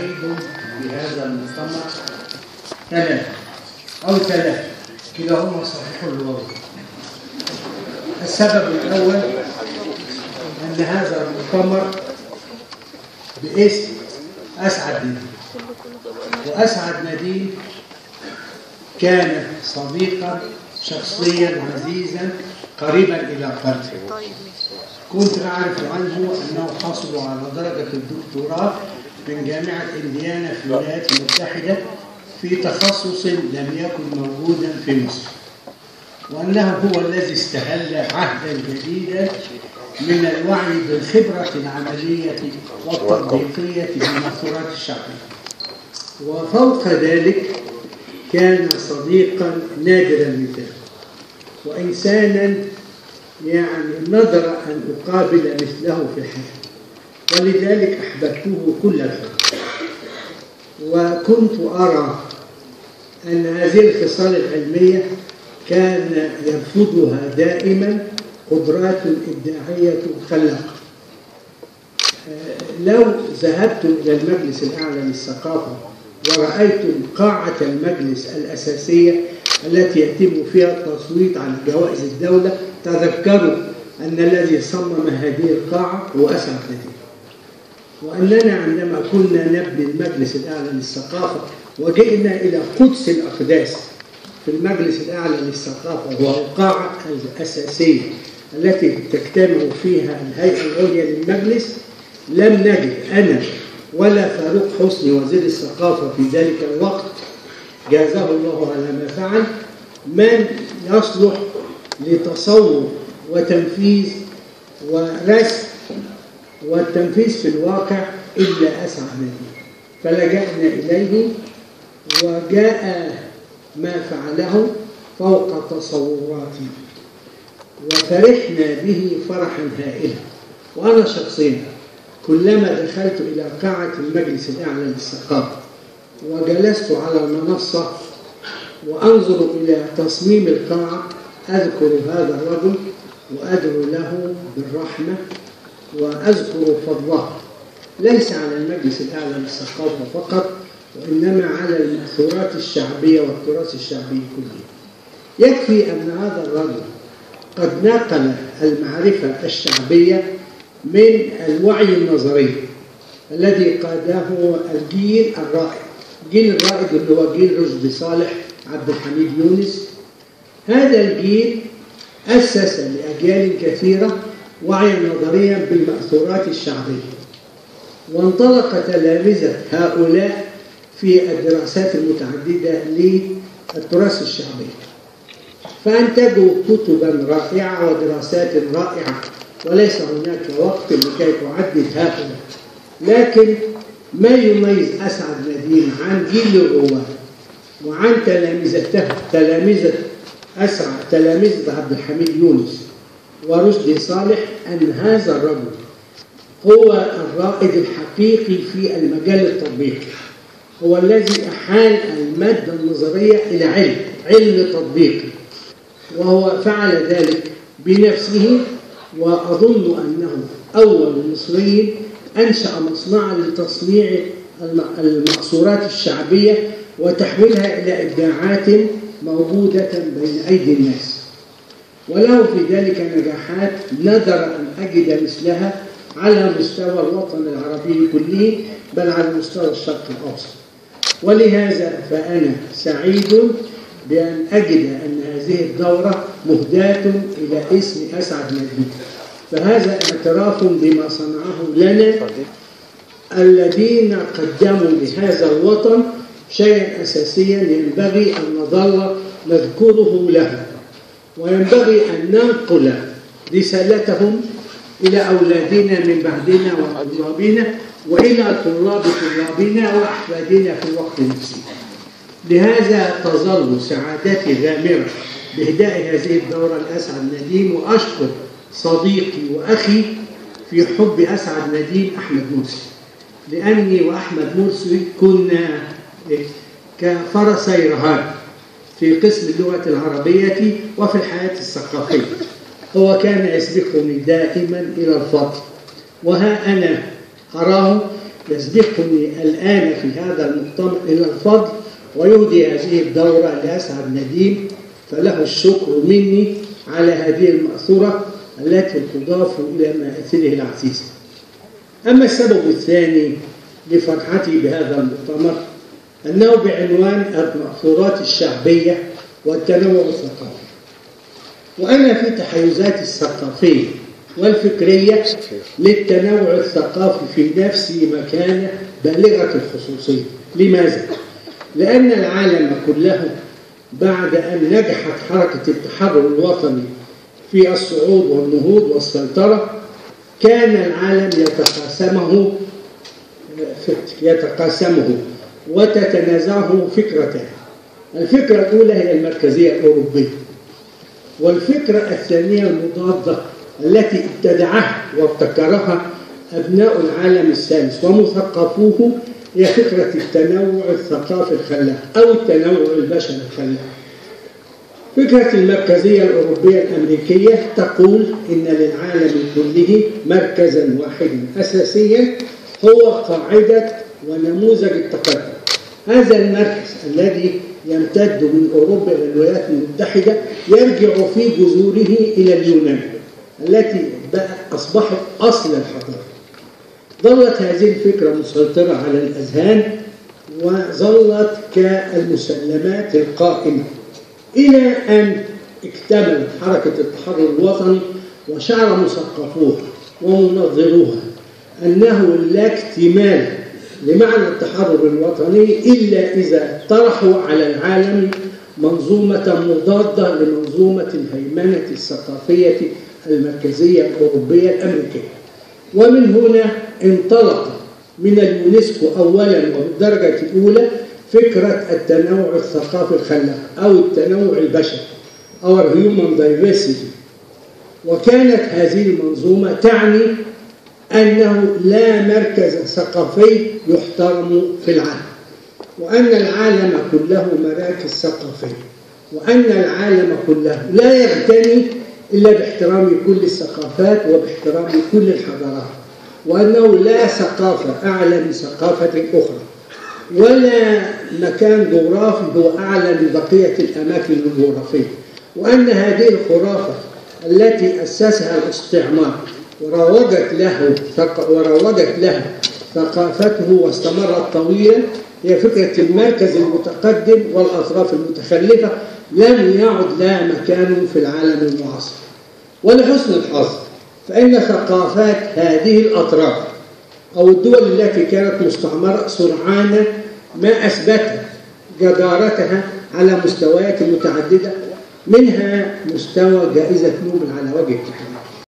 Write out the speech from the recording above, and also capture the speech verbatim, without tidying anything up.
سعيد بهذا المؤتمر ثلاثة أو ثلاثة كلاهما صحيح اللغوي. السبب الأول أن هذا المؤتمر باسم أسعد نديم، وأسعد نديم كان صديقا شخصيا عزيزا قريبا إلى قلبي. كنت أعرف عنه أنه حصل على درجة الدكتوراه من جامعة إنديانا في الولايات المتحدة في تخصص لم يكن موجودا في مصر، وأنه هو الذي استهل عهدا جديدا من الوعي بالخبرة العملية والتطبيقية بالمأثورات الشعبية. وفوق ذلك كان صديقا نادرا مثله، وإنسانا يعني نظر أن أقابل مثله في الحياة، ولذلك أحببته كل الحب. وكنت أرى أن هذه الخصال العلمية كان يرفضها دائما قدرات إبداعية خلاقة. لو ذهبتم إلى المجلس الأعلى للثقافة ورأيتم قاعة المجلس الأساسية التي يتم فيها التصويت على جوائز الدولة، تذكروا أن الذي صمم هذه القاعة هو أسعد نديم. وأننا عندما كنا نبني المجلس الأعلى للثقافة وجئنا إلى قدس الأقداس في المجلس الأعلى للثقافة، وهو القاعة الأساسية التي تجتمع فيها الهيئة العليا للمجلس، لم نجد أنا ولا فاروق حسني وزير الثقافة في ذلك الوقت جازاه الله على ما فعل من يصلح لتصور وتنفيذ ورسم والتنفيذ في الواقع إلا أسعد نديم. فلجأنا إليه وجاء ما فعله فوق تصوراتي، وفرحنا به فرحا هائلا. وأنا شخصيا كلما دخلت إلى قاعة المجلس الأعلى للثقافة وجلست على المنصة وأنظر إلى تصميم القاعة أذكر هذا الرجل وأدعو له بالرحمة وأذكر فضله، ليس على المجلس الأعلى للثقافة فقط، وإنما على المأثورات الشعبية والتراث الشعبي كله. يكفي أن هذا الرجل قد نقل المعرفة الشعبية من الوعي النظري الذي قاده الجيل الرائد، الجيل الرائد اللي هو جيل رشدي صالح، عبد الحميد يونس. هذا الجيل أسس لأجيال كثيرة وعيا نظريا بالمأثورات الشعبية، وانطلق تلامذة هؤلاء في الدراسات المتعددة للتراث الشعبي، فأنتجوا كتبا رائعة ودراسات رائعة، وليس هناك وقت لكي تعدد هؤلاء. لكن ما يميز أسعد نديم عن جيل الرواد وعن تلامذته تلامذة أسعد تلامذة عبد الحميد يونس ورشدي صالح أن هذا الرجل هو الرائد الحقيقي في المجال التطبيقي، هو الذي أحال المادة النظرية إلى علم علم تطبيقي، وهو فعل ذلك بنفسه. وأظن أنه أول مصري أنشأ مصنعا لتصنيع المأثورات الشعبية وتحويلها إلى إبداعات موجودة بين أيدي الناس، وله في ذلك نجاحات نادر أن أجد مثلها على مستوى الوطن العربي كله، بل على مستوى الشرق الأوسط. ولهذا فأنا سعيد بأن أجد أن هذه الدورة مهداة إلى اسم أسعد نديم، فهذا اعتراف بما صنعه لنا الذين قدموا لهذا الوطن شيئا أساسيا ينبغي أن نظل نذكره له، وينبغي أن ننقل رسالتهم إلى أولادنا من بعدنا وطلابنا وإلى طلاب طلابنا وأحفادنا في الوقت نفسه. لهذا تظل سعادتي غامرة بإهداء هذه الدورة لأسعد نديم، وأشكر صديقي وأخي في حب أسعد نديم أحمد مرسي، لأني وأحمد مرسي كنا كفرسي رهان في قسم اللغة العربية وفي الحياة الثقافية. هو كان يسبقني دائما إلى الفضل، وها أنا أراه يسبقني الآن في هذا المؤتمر إلى الفضل ويهدي هذه الدورة لأسعد نديم، فله الشكر مني على هذه المأثورة التي تضاف إلى مآثره العزيزة. أما السبب الثاني لفرحتي بهذا المؤتمر أنه بعنوان المأثورات الشعبية والتنوع الثقافي. وأنا في تحيزاتي الثقافية والفكرية للتنوع الثقافي في نفسي مكانة بالغة الخصوصية. لماذا؟ لأن العالم كله بعد أن نجحت حركة التحرر الوطني في الصعود والنهوض والسيطرة كان العالم يتقاسمه يتقاسمه وتتنازعه فكرتان. الفكرة الأولى هي المركزية الأوروبية، والفكرة الثانية المضادة التي ابتدعها وابتكرها أبناء العالم الثالث ومثقفوه هي فكرة التنوع الثقافي الخلاق أو التنوع البشري الخلاق. فكرة المركزية الأوروبية الأمريكية تقول إن للعالم كله مركزا واحدا أساسيا هو قاعدة ونموذج التقدم. هذا المركز الذي يمتد من أوروبا إلى الولايات المتحدة يرجع في جذوره إلى اليونان التي أصبحت أصل الحضارة. ظلت هذه الفكرة مسيطرة على الأذهان وظلت كالمسلمات القائمة إلى أن اكتملت حركة التحرر الوطني وشعر مثقفوها ومنظروها أنه لا اكتمال لمعنى التحرر الوطني إلا إذا طرحوا على العالم منظومة مضادة لمنظومة الهيمنة الثقافية المركزية الأوروبية الأمريكية. ومن هنا انطلق من اليونسكو أولا وبالدرجة الأولى فكرة التنوع الثقافي الخلاق أو التنوع البشري أو Human Diversity. وكانت هذه المنظومة تعني أنه لا مركز ثقافي يحترم في العالم، وأن العالم كله مراكز ثقافية، وأن العالم كله لا يغتني إلا باحترام كل الثقافات وباحترام كل الحضارات، وأنه لا ثقافة أعلى من ثقافة أخرى، ولا مكان جغرافي هو أعلى من بقية الأماكن الجغرافية، وأن هذه الخرافة التي أسسها الاستعمار وروجت له وروجت لها ثقافته واستمرت طويلا هي فكرة المركز المتقدم والأطراف المتخلفة لم يعد لها مكان في العالم المعاصر. ولحسن الحظ فإن ثقافات هذه الأطراف أو الدول التي كانت مستعمرة سرعان ما أثبتت جدارتها على مستويات متعددة، منها مستوى جائزة نوبل على وجه التحديد.